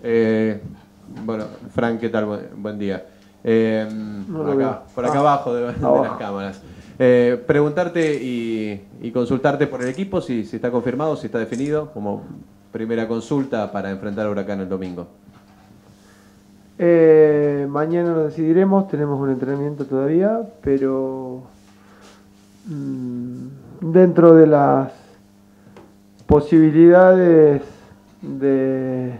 Eh, bueno, Frank, ¿qué tal? Buen día. No lo veo. Por acá abajo de las Abajo. cámaras. Preguntarte y consultarte por el equipo, si está confirmado, si está definido, como primera consulta para enfrentar a Huracán el domingo. Mañana lo decidiremos, tenemos un entrenamiento todavía, pero dentro de las posibilidades de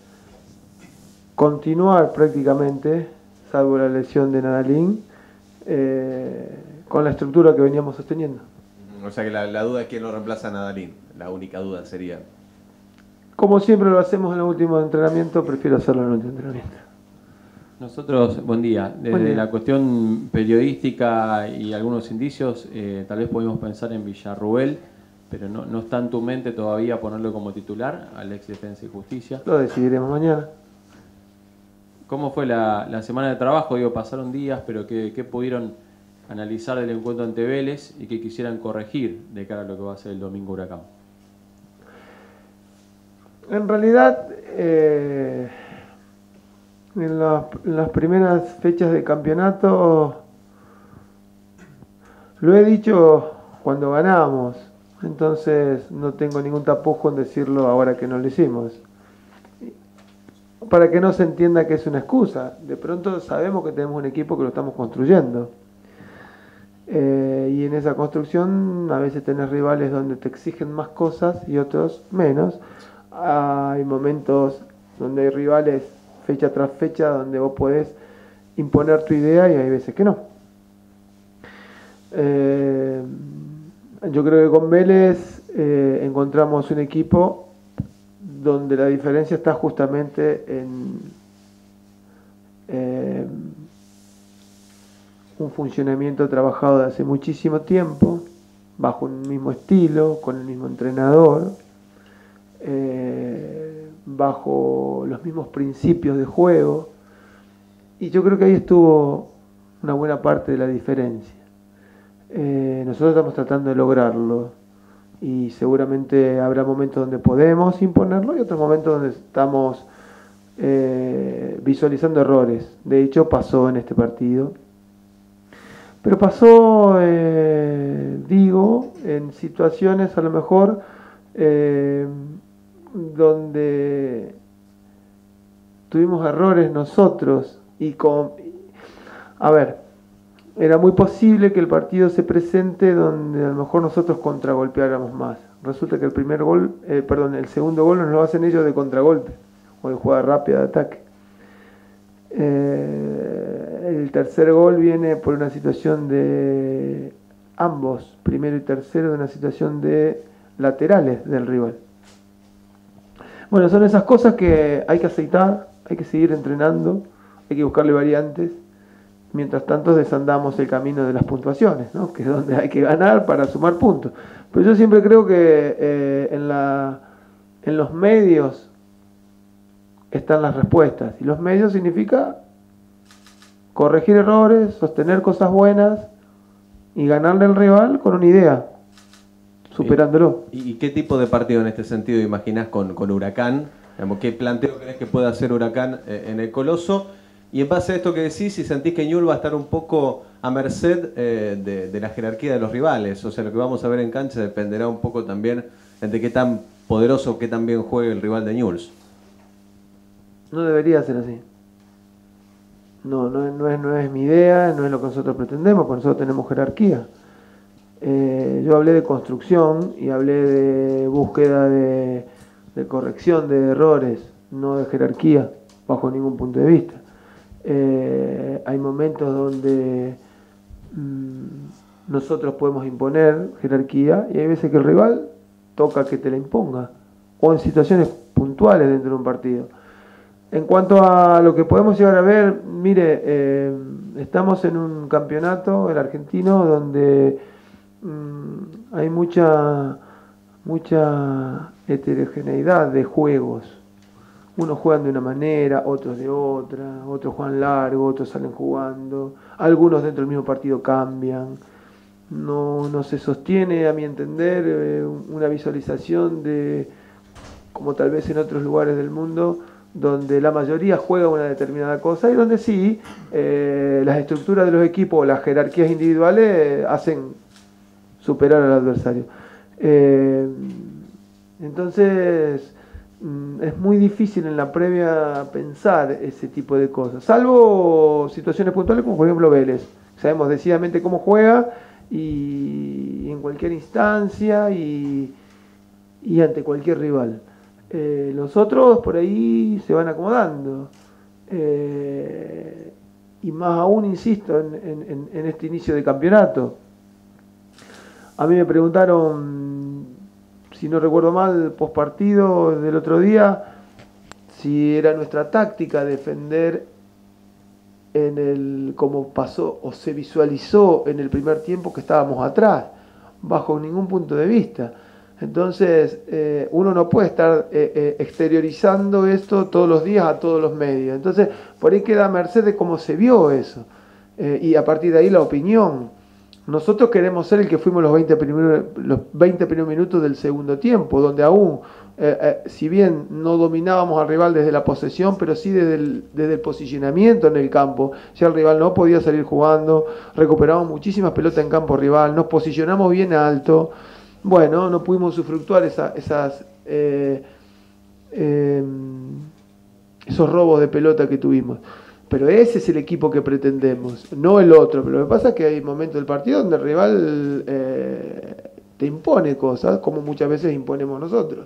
continuar prácticamente, salvo la lesión de Nadalín, con la estructura que veníamos sosteniendo. O sea que la duda es quién lo reemplaza a Nadalín. La única duda sería. Como siempre lo hacemos en el último entrenamiento, prefiero hacerlo en el último entrenamiento. Nosotros, buen día, desde Buen día. la cuestión periodística y algunos indicios, tal vez podemos pensar en Villarruel, pero no está en tu mente todavía ponerlo como titular al ex Defensa y Justicia. Lo decidiremos mañana. ¿Cómo fue la semana de trabajo? Digo, pasaron días, pero ¿qué pudieron analizar del encuentro ante Vélez y que quisieran corregir de cara a lo que va a ser el domingo Huracán? En realidad, en las primeras fechas de campeonato, lo he dicho cuando ganamos, entonces no tengo ningún tapujo en decirlo ahora que no lo hicimos. Para que no se entienda que es una excusa, de pronto sabemos que tenemos un equipo que lo estamos construyendo. Y en esa construcción a veces tenés rivales donde te exigen más cosas y otros menos. Hay momentos donde hay rivales fecha tras fecha donde vos podés imponer tu idea y hay veces que no. Yo creo que con Vélez encontramos un equipo donde la diferencia está justamente en un funcionamiento trabajado de hace muchísimo tiempo, bajo un mismo estilo, con el mismo entrenador, bajo los mismos principios de juego, y yo creo que ahí estuvo una buena parte de la diferencia. Nosotros estamos tratando de lograrlo y seguramente habrá momentos donde podemos imponerlo y otros momentos donde estamos visualizando errores. De hecho pasó en este partido, pero pasó, digo, en situaciones a lo mejor donde tuvimos errores nosotros a ver, era muy posible que el partido se presente donde a lo mejor nosotros contragolpeáramos más. Resulta que el segundo gol nos lo hacen ellos de contragolpe o de jugada rápida de ataque. El tercer gol viene por una situación de ambos, primero y tercero, de una situación de laterales del rival. Bueno, son esas cosas que hay que aceitar, hay que seguir entrenando, hay que buscarle variantes. Mientras tanto desandamos el camino de las puntuaciones, ¿no? Que es donde hay que ganar para sumar puntos. Pero yo siempre creo que en los medios están las respuestas. Y los medios significa corregir errores, sostener cosas buenas y ganarle al rival con una idea, superándolo. ¿Y qué tipo de partido en este sentido imaginás con Huracán? Digamos, ¿qué planteo crees que puede hacer Huracán en el Coloso? Y en base a esto que decís, si sentís que Newell's va a estar un poco a merced de la jerarquía de los rivales, o sea, lo que vamos a ver en cancha dependerá un poco también de qué tan poderoso, qué tan bien juegue el rival de Newell's. No debería ser así. No es mi idea, no es lo que nosotros pretendemos, porque nosotros tenemos jerarquía. Yo hablé de construcción y hablé de búsqueda de corrección de errores, no de jerarquía, bajo ningún punto de vista. Hay momentos donde nosotros podemos imponer jerarquía y hay veces que el rival toca que te la imponga, o en situaciones puntuales dentro de un partido. En cuanto a lo que podemos llegar a ver, mire, estamos en un campeonato, el argentino, donde hay mucha heterogeneidad de juegos. Unos juegan de una manera, otros de otra, otros juegan largo, otros salen jugando, algunos dentro del mismo partido cambian. No se sostiene, a mi entender, una visualización de, como tal vez en otros lugares del mundo, donde la mayoría juega una determinada cosa y donde sí, las estructuras de los equipos o las jerarquías individuales hacen superar al adversario. Entonces, es muy difícil en la previa pensar ese tipo de cosas, salvo situaciones puntuales como por ejemplo Vélez. Sabemos decididamente cómo juega y en cualquier instancia y ante cualquier rival. Los otros por ahí se van acomodando. Y más aún, insisto, en este inicio de campeonato. A mí me preguntaron, si no recuerdo mal, post partido del otro día, si era nuestra táctica defender como pasó o se visualizó en el primer tiempo que estábamos atrás, bajo ningún punto de vista. Entonces, uno no puede estar exteriorizando esto todos los días a todos los medios. Entonces, por ahí queda a merced de cómo se vio eso. Y a partir de ahí la opinión. Nosotros queremos ser el que fuimos los 20 primeros minutos del segundo tiempo, donde aún, si bien no dominábamos al rival desde la posesión, pero sí desde el posicionamiento en el campo. Ya el rival no podía salir jugando, recuperamos muchísimas pelotas en campo rival, nos posicionamos bien alto. Bueno, no pudimos usufructuar esos robos de pelota que tuvimos. Pero ese es el equipo que pretendemos, no el otro. Pero lo que pasa es que hay momentos del partido donde el rival te impone cosas, como muchas veces imponemos nosotros.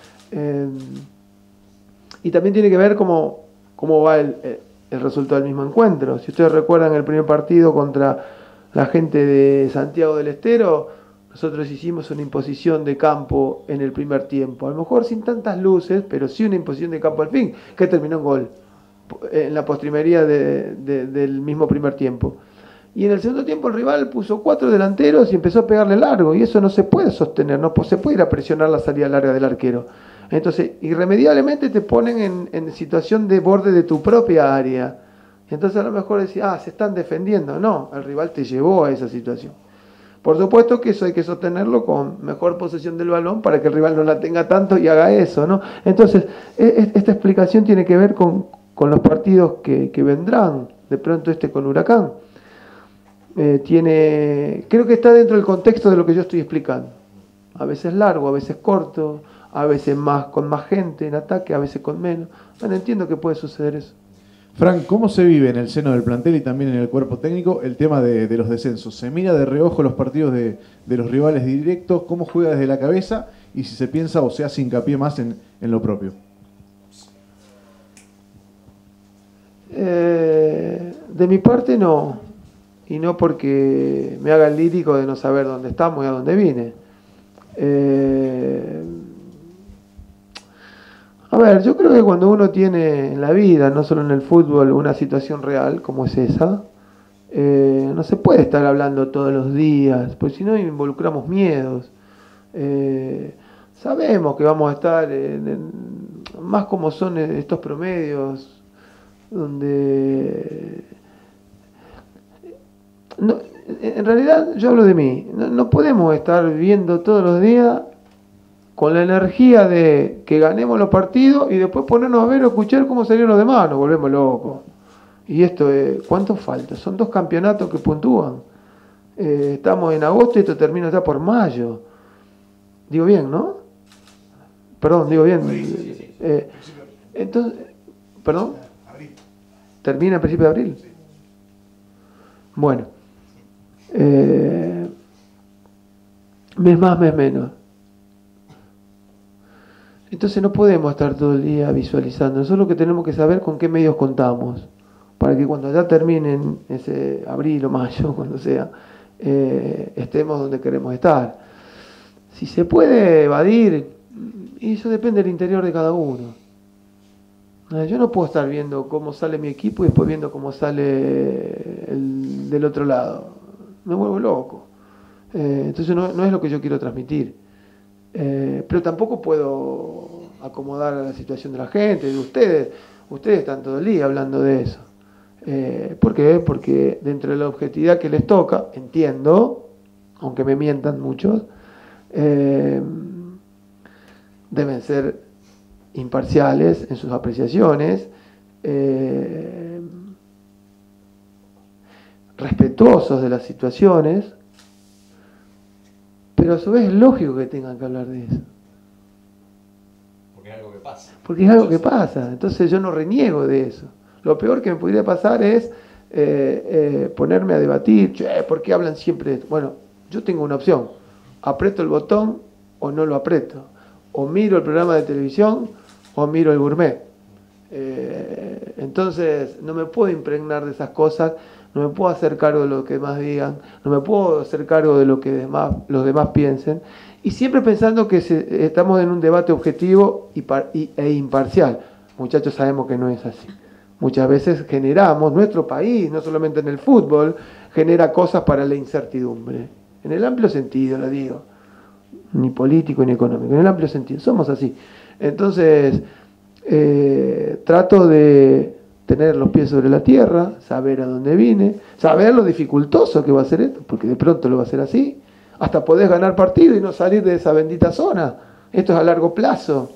Y también tiene que ver cómo va el resultado del mismo encuentro. Si ustedes recuerdan el primer partido contra la gente de Santiago del Estero, nosotros hicimos una imposición de campo en el primer tiempo, a lo mejor sin tantas luces, pero sí una imposición de campo al fin, que terminó en gol, en la postrimería del mismo primer tiempo. Y en el segundo tiempo el rival puso 4 delanteros y empezó a pegarle largo, y eso no se puede sostener, no se puede ir a presionar la salida larga del arquero. Entonces, irremediablemente te ponen en situación de borde de tu propia área. Entonces a lo mejor decís, se están defendiendo. No, el rival te llevó a esa situación. Por supuesto que eso hay que sostenerlo con mejor posesión del balón para que el rival no la tenga tanto y haga eso, ¿no? Entonces, esta explicación tiene que ver con los partidos que vendrán. De pronto con Huracán. Creo que está dentro del contexto de lo que yo estoy explicando. A veces largo, a veces corto, a veces con más gente en ataque, a veces con menos. Bueno, entiendo que puede suceder eso. Frank, ¿cómo se vive en el seno del plantel y también en el cuerpo técnico el tema de los descensos? ¿Se mira de reojo los partidos de los rivales directos? ¿Cómo juega desde la cabeza? Y si se piensa o se hace hincapié más en lo propio. De mi parte no. Y no porque me haga el lírico de no saber dónde estamos y a dónde vine. A ver, yo creo que cuando uno tiene en la vida, no solo en el fútbol, una situación real como es esa, no se puede estar hablando todos los días, porque si no involucramos miedos. Sabemos que vamos a estar más como son estos promedios, donde... No, en realidad yo hablo de mí, no podemos estar viendo todos los días con la energía de que ganemos los partidos y después ponernos a ver o escuchar cómo salieron los demás, nos volvemos locos. Y esto, ¿cuánto falta? Son 2 campeonatos que puntúan. Estamos en agosto y esto termina ya por mayo. Digo bien, ¿no? Perdón, digo bien. Entonces, ¿perdón? ¿Termina a principios de abril? Bueno. Mes más, mes menos. Entonces no podemos estar todo el día visualizando. Nosotros lo que tenemos que saber con qué medios contamos, para que cuando ya terminen ese abril o mayo, cuando sea, estemos donde queremos estar. Si se puede evadir, eso depende del interior de cada uno. Yo no puedo estar viendo cómo sale mi equipo y después viendo cómo sale el del otro lado. Me vuelvo loco. Entonces no es lo que yo quiero transmitir. Pero tampoco puedo acomodar a la situación de la gente, de ustedes. Ustedes están todo el día hablando de eso. ¿Por qué? Porque dentro de la objetividad que les toca, entiendo, aunque me mientan muchos, deben ser imparciales en sus apreciaciones, respetuosos de las situaciones, pero a su vez es lógico que tengan que hablar de eso. Porque es algo que pasa. Porque es algo que pasa, entonces yo no reniego de eso. Lo peor que me podría pasar es ponerme a debatir, ¿por qué hablan siempre de esto? Bueno, yo tengo una opción, aprieto el botón o no lo aprieto, o miro el programa de televisión o miro el gourmet. Entonces no me puedo impregnar de esas cosas, no me puedo hacer cargo de lo que más digan, no me puedo hacer cargo de lo que los demás piensen, y siempre pensando que estamos en un debate objetivo e imparcial. Muchachos, sabemos que no es así. Muchas veces generamos, nuestro país, no solamente en el fútbol, genera cosas para la incertidumbre. En el amplio sentido, lo digo. Ni político ni económico, en el amplio sentido. Somos así. Entonces, trato de tener los pies sobre la tierra, saber a dónde vine, saber lo dificultoso que va a ser esto, porque de pronto lo va a ser así. Hasta podés ganar partido y no salir de esa bendita zona. Esto es a largo plazo.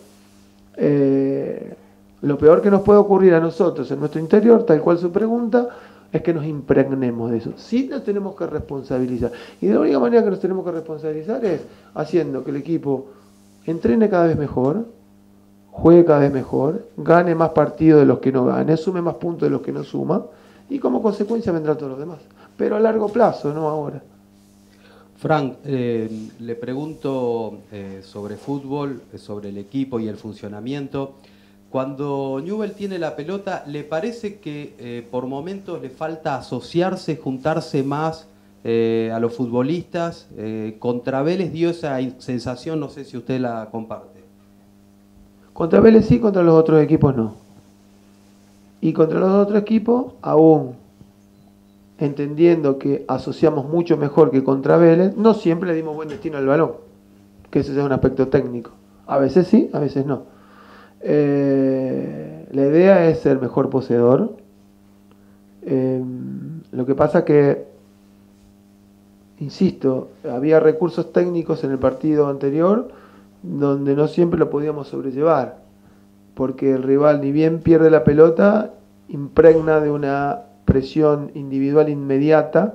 Lo peor que nos puede ocurrir a nosotros en nuestro interior, tal cual su pregunta, es que nos impregnemos de eso. Sí nos tenemos que responsabilizar. Y de la única manera que nos tenemos que responsabilizar es haciendo que el equipo entrene cada vez mejor, juegue cada vez mejor, gane más partidos de los que no gane, sume más puntos de los que no suma, y como consecuencia vendrá todo lo demás. Pero a largo plazo, no ahora. Frank, le pregunto sobre fútbol, sobre el equipo y el funcionamiento. Cuando Newell tiene la pelota, ¿le parece que por momentos le falta asociarse, juntarse más a los futbolistas? Contra Vélez dio esa sensación, no sé si usted la comparte. Contra Vélez sí, contra los otros equipos no. Y contra los otros equipos, aún entendiendo que asociamos mucho mejor que contra Vélez, no siempre le dimos buen destino al balón, que ese es un aspecto técnico. A veces sí, a veces no. La idea es ser mejor poseedor. Lo que pasa que, insisto, había recursos técnicos en el partido anterior donde no siempre lo podíamos sobrellevar, porque el rival, ni bien pierde la pelota, impregna de una presión individual inmediata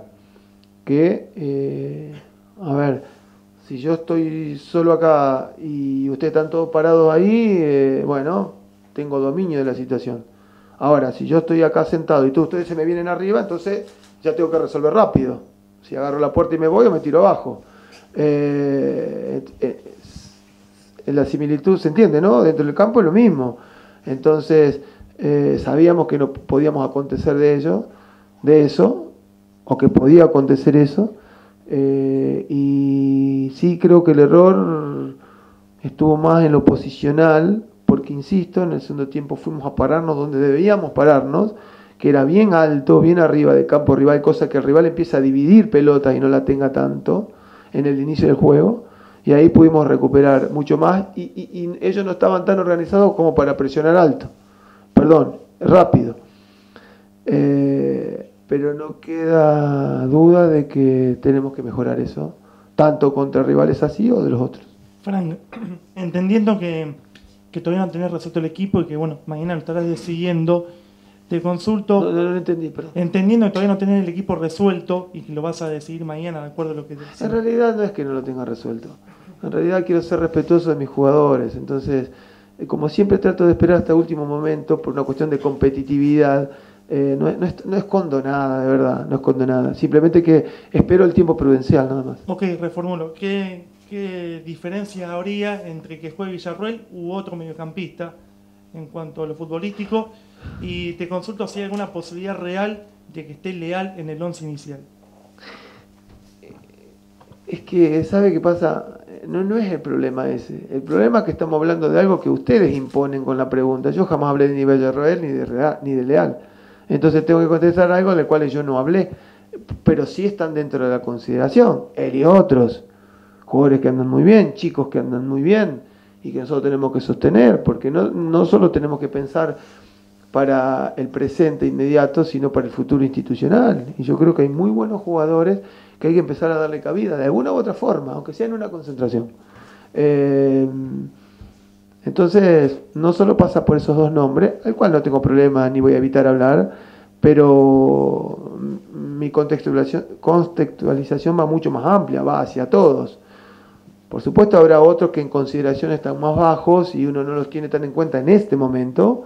que, si yo estoy solo acá y ustedes están todos parados ahí, bueno, tengo dominio de la situación. Ahora, si yo estoy acá sentado y ustedes se me vienen arriba, entonces ya tengo que resolver rápido. Si agarro la puerta y me voy o me tiro abajo. La similitud se entiende, ¿no? Dentro del campo es lo mismo. Entonces, sabíamos que no podíamos acontecer de eso, o que podía acontecer eso. Y sí creo que el error estuvo más en lo posicional, porque insisto, en el segundo tiempo fuimos a pararnos donde debíamos pararnos, que era bien alto, bien arriba del campo rival, cosa que el rival empieza a dividir pelotas y no la tenga tanto en el inicio del juego, y ahí pudimos recuperar mucho más, y ellos no estaban tan organizados como para presionar alto, rápido. Pero no queda duda de que tenemos que mejorar eso, tanto contra rivales así o de los otros. Frank, entendiendo que todavía no tenés resuelto el equipo y que bueno, mañana lo estarás decidiendo, te consulto. No entendí, perdón. Entendiendo que todavía no tenés el equipo resuelto y que lo vas a decidir mañana de acuerdo a lo que te decís. En realidad no es que no lo tenga resuelto. En realidad quiero ser respetuoso de mis jugadores. Entonces, como siempre trato de esperar hasta el último momento por una cuestión de competitividad. No escondo nada, de verdad, no escondo nada. Simplemente que espero el tiempo prudencial, nada más. Ok, reformulo. ¿Qué diferencia habría entre que juegue Villarroel u otro mediocampista en cuanto a lo futbolístico? Y te consulto si hay alguna posibilidad real de que esté Leal en el 11 inicial. Es que, ¿sabe qué pasa? No es el problema ese. El problema es que estamos hablando de algo que ustedes imponen con la pregunta. Yo jamás hablé ni de Villarroel ni de Leal. Entonces tengo que contestar algo del cual yo no hablé. Pero sí están dentro de la consideración. Él y otros. Jugadores que andan muy bien, chicos que andan muy bien y que nosotros tenemos que sostener. Porque no solo tenemos que pensar para el presente inmediato, sino para el futuro institucional. Y yo creo que hay muy buenos jugadores que hay que empezar a darle cabida de alguna u otra forma, aunque sea en una concentración. Entonces, no solo pasa por esos dos nombres, al cual no tengo problema ni voy a evitar hablar, pero mi contextualización va mucho más amplia, va hacia todos. Por supuesto habrá otros que en consideración están más bajos y uno no los tiene tan en cuenta en este momento,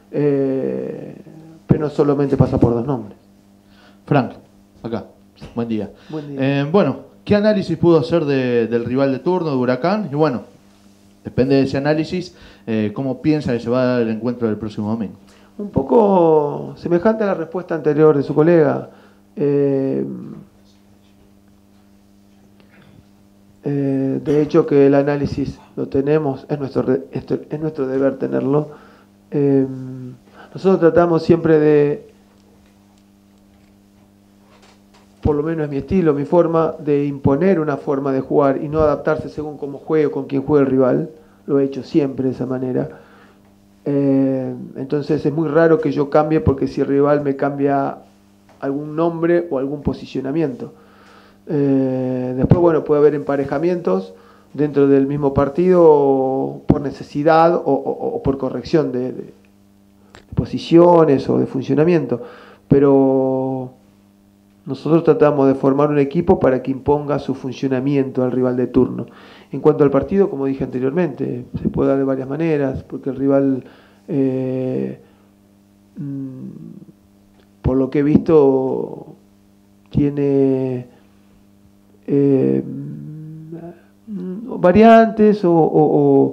pero no solamente pasa por dos nombres. Frank, acá, buen día. Buen día. Bueno, ¿qué análisis pudo hacer del rival de turno, de Huracán? Y bueno, depende de ese análisis, ¿cómo piensa que se va a dar el encuentro del próximo domingo? Un poco semejante a la respuesta anterior de su colega. De hecho que el análisis lo tenemos, es nuestro deber tenerlo. Nosotros tratamos siempre de, por lo menos es mi estilo, mi forma, de imponer una forma de jugar y no adaptarse según cómo juegue o con quién juegue el rival. Lo he hecho siempre de esa manera. Entonces es muy raro que yo cambie porque si el rival me cambia algún nombre o algún posicionamiento. Después, bueno, puede haber emparejamientos dentro del mismo partido por necesidad o por corrección de posiciones o de funcionamiento, pero nosotros tratamos de formar un equipo para que imponga su funcionamiento al rival de turno. En cuanto al partido, como dije anteriormente, se puede dar de varias maneras, porque el rival, por lo que he visto, tiene variantes o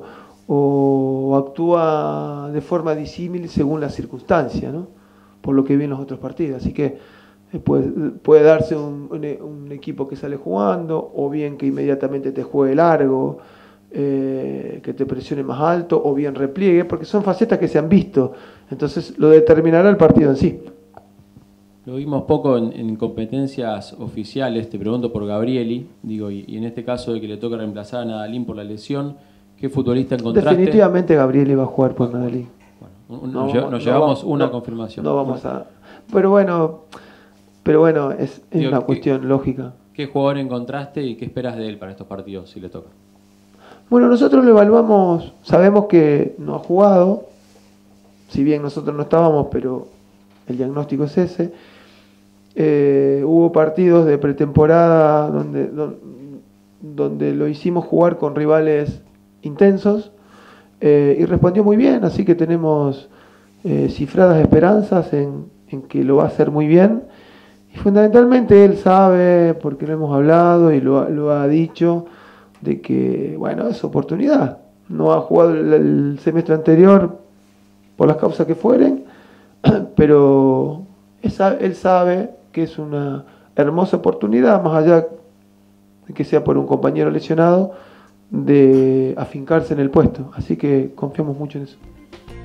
actúa de forma disímil según la circunstancia, ¿no? Por lo que vi en los otros partidos. Así que puede darse un equipo que sale jugando, o bien que inmediatamente te juegue largo, que te presione más alto, o bien repliegue, porque son facetas que se han visto. Entonces lo determinará el partido en sí. Lo vimos poco en competencias oficiales, te pregunto por Gabrieli, digo, y en este caso de que le toca reemplazar a Nadalín por la lesión, ¿qué futbolista encontraste? Definitivamente Gabrieli va a jugar por Nadalín. Bueno, nos llevamos una confirmación. No vamos a... Pero bueno, es digo, una cuestión lógica. ¿Qué jugador encontraste y qué esperas de él para estos partidos, si le toca? Bueno, nosotros lo evaluamos, sabemos que no ha jugado, si bien nosotros no estábamos, pero el diagnóstico es ese. Hubo partidos de pretemporada donde lo hicimos jugar con rivales intensos y respondió muy bien, así que tenemos cifradas esperanzas en que lo va a hacer muy bien. Y fundamentalmente él sabe, porque lo hemos hablado y lo ha dicho, de que, bueno, es oportunidad. No ha jugado el semestre anterior por las causas que fueren, pero él sabe que es una hermosa oportunidad, más allá de que sea por un compañero lesionado, de afincarse en el puesto. Así que confiamos mucho en eso.